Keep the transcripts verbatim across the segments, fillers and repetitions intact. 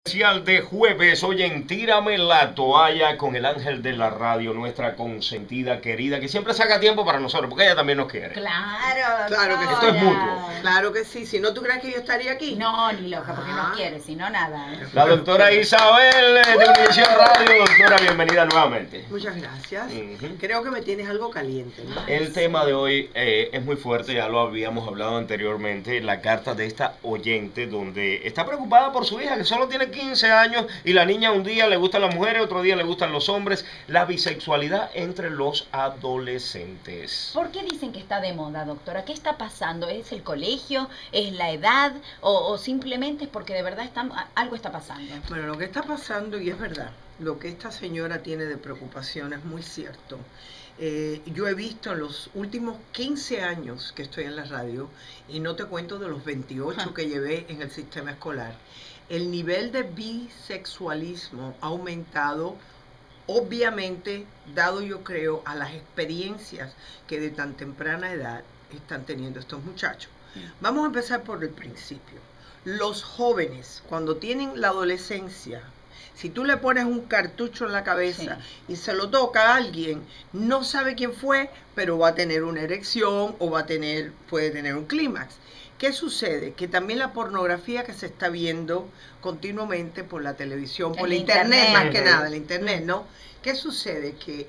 Especial de jueves, hoy en Tírame la Toalla con el ángel de la radio, nuestra consentida querida, que siempre saca tiempo para nosotros, porque ella también nos quiere. Claro, claro que esto es mutuo. Claro que sí, si no, ¿tú crees que yo estaría aquí? No, ni loca, porque Ah. no quiere, si no, nada. ¿eh? La doctora Isabel de Univisión Radio. Doctora, bienvenida nuevamente. Muchas gracias. Uh-huh. Creo que me tienes algo caliente, ¿no? El tema de hoy eh, es muy fuerte, ya lo habíamos hablado anteriormente, la carta de esta oyente donde está preocupada por su hija que solo tiene quince años y la niña un día le gustan las mujeres, otro día le gustan los hombres, la bisexualidad entre los adolescentes. ¿Por qué dicen que está de moda, doctora? ¿Qué está pasando? ¿Es el colegio? ¿Es la edad? ¿O, o simplemente es porque de verdad está, algo está pasando? Bueno, lo que está pasando, y es verdad, lo que esta señora tiene de preocupación es muy cierto. Eh, yo he visto en los últimos quince años que estoy en la radio, y no te cuento de los veintiocho que llevé en el sistema escolar, el nivel de bisexualismo ha aumentado, obviamente, dado yo creo a las experiencias que de tan temprana edad están teniendo estos muchachos. Vamos a empezar por el principio. Los jóvenes, cuando tienen la adolescencia, si tú le pones un cartucho en la cabeza sí. y se lo toca a alguien, no sabe quién fue, pero va a tener una erección o va a tener, puede tener un clímax. ¿Qué sucede? Que también la pornografía que se está viendo continuamente por la televisión, por el la internet, internet más que nada, el internet, ¿no? ¿Qué sucede? Que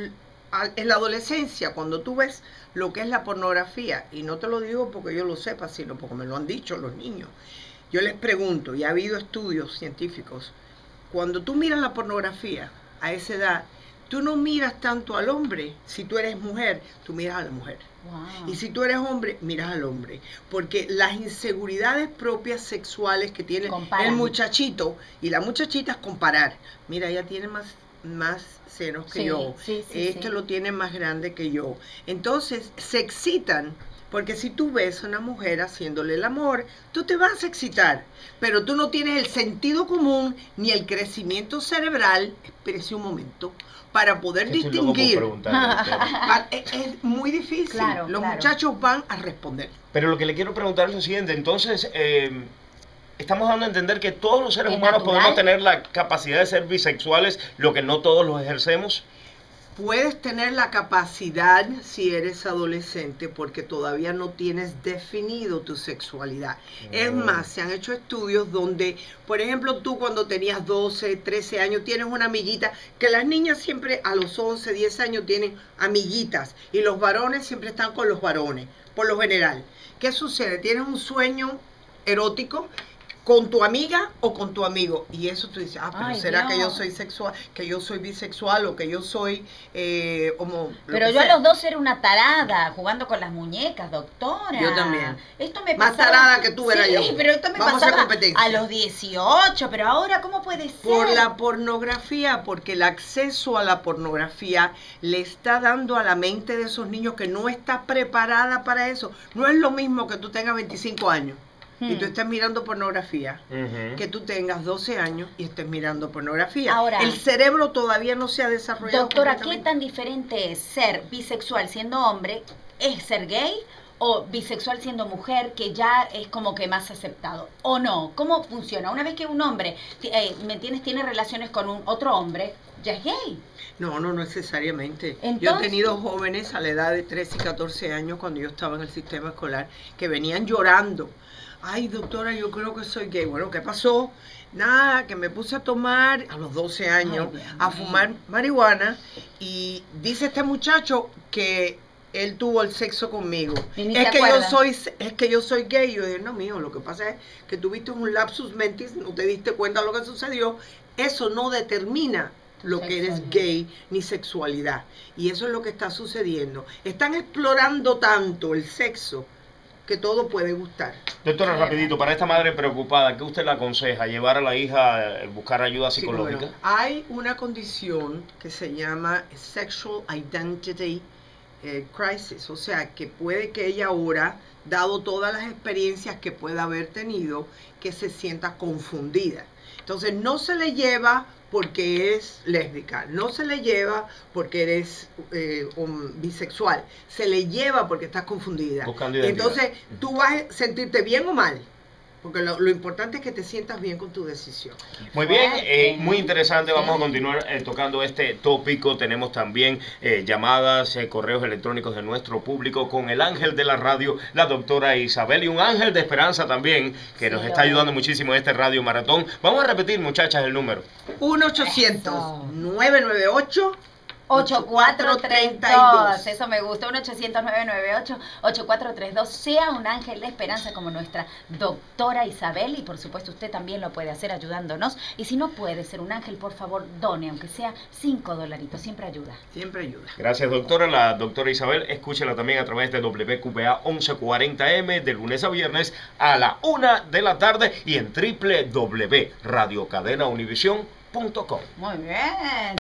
en la adolescencia, cuando tú ves lo que es la pornografía, y no te lo digo porque yo lo sepa, sino porque me lo han dicho los niños, yo les pregunto, y ha habido estudios científicos, cuando tú miras la pornografía a esa edad, tú no miras tanto al hombre. Si tú eres mujer, tú miras a la mujer. Wow. Y si tú eres hombre, miras al hombre. Porque las inseguridades propias sexuales que tiene Comparan. el muchachito y la muchachita es comparar. Mira, ella tiene más, más senos que sí, yo. Sí, sí, este sí. lo tiene más grande que yo. Entonces, se excitan. Porque si tú ves a una mujer haciéndole el amor, tú te vas a excitar, pero tú no tienes el sentido común ni el crecimiento cerebral, espérese un momento, para poder Estoy distinguir. es, es muy difícil, claro, los claro. muchachos van a responder. Pero lo que le quiero preguntar es lo siguiente, entonces, eh, estamos dando a entender que todos los seres humanos natural? podemos tener la capacidad de ser bisexuales, lo que no todos los ejercemos. Puedes tener la capacidad si eres adolescente porque todavía no tienes definido tu sexualidad. Mm. Es más, se han hecho estudios donde, por ejemplo, tú cuando tenías doce, trece años tienes una amiguita, que las niñas siempre a los once, diez años tienen amiguitas y los varones siempre están con los varones, por lo general. ¿Qué sucede? Tienes un sueño erótico con tu amiga o con tu amigo, y eso tú dices, ah, pero Ay, será Dios. que yo soy sexual, que yo soy bisexual o que yo soy eh, homo. Pero yo sea. a los dos era una tarada jugando con las muñecas, doctora. Yo también. Esto me Más pasaba... tarada que tú era sí, yo. Sí, pero esto me Vamos pasaba a competencia. a los dieciocho, pero ahora ¿cómo puede ser? Por la pornografía, porque el acceso a la pornografía le está dando a la mente de esos niños que no está preparada para eso. No es lo mismo que tú tengas veinticinco años y tú estés mirando pornografía, uh-huh. que tú tengas doce años y estés mirando pornografía. Ahora, el cerebro todavía no se ha desarrollado. Doctora, ¿qué tan diferente es ser bisexual siendo hombre? ¿Es ser gay? ¿O bisexual siendo mujer, que ya es como que más aceptado? ¿O no? ¿Cómo funciona? Una vez que un hombre, eh, ¿me entiendes?, tiene relaciones con un otro hombre, ¿ya es gay? No, no necesariamente. Entonces, yo he tenido jóvenes a la edad de trece y catorce años, cuando yo estaba en el sistema escolar, que venían llorando. Ay, doctora, yo creo que soy gay. Bueno, ¿qué pasó? Nada, que me puse a tomar a los doce años, Ay, a fumar marihuana, y dice este muchacho que él tuvo el sexo conmigo. Es que yo soy, es que yo soy gay. Yo dije, no, mijo, lo que pasa es que tuviste un lapsus mentis, no te diste cuenta de lo que sucedió. Eso no determina lo que eres gay ni sexualidad. Y eso es lo que está sucediendo. Están explorando tanto el sexo que todo puede gustar. Doctora, rapidito, para esta madre preocupada, ¿qué usted le aconseja? ¿Llevar a la hija a buscar ayuda psicológica? Sí, bueno, hay una condición que se llama Sexual Identity eh, Crisis, o sea, que puede que ella ahora, dado todas las experiencias que pueda haber tenido, que se sienta confundida. Entonces, no se le lleva porque es lésbica, no se le lleva porque eres eh, um, bisexual, se le lleva porque estás confundida. Buscando Entonces, tú vas a sentirte bien o mal. Porque lo, lo importante es que te sientas bien con tu decisión. Muy bien, Fuerte. eh, muy interesante. Vamos Sí. a continuar eh, tocando este tópico. Tenemos también eh, llamadas, eh, correos electrónicos de nuestro público con el ángel de la radio, la doctora Isabel, y un ángel de esperanza también, que Sí, nos lo está ayudando es. muchísimo en este radio maratón. Vamos a repetir, muchachas, el número. uno ochocientos, Eso. nueve nueve ocho, ocho cuatro tres treinta y dos. dos, eso me gusta, uno ochocientos, nueve nueve ocho, ocho cuatro tres dos, sea un ángel de esperanza como nuestra doctora Isabel, y por supuesto usted también lo puede hacer ayudándonos, y si no puede ser un ángel, por favor done, aunque sea cinco dolaritos, siempre ayuda. Siempre ayuda. Gracias, doctora. La doctora Isabel, escúchela también a través de W Q B A once cuarenta M de lunes a viernes a la una de la tarde y en w w w punto radio cadena univision punto com. Muy bien.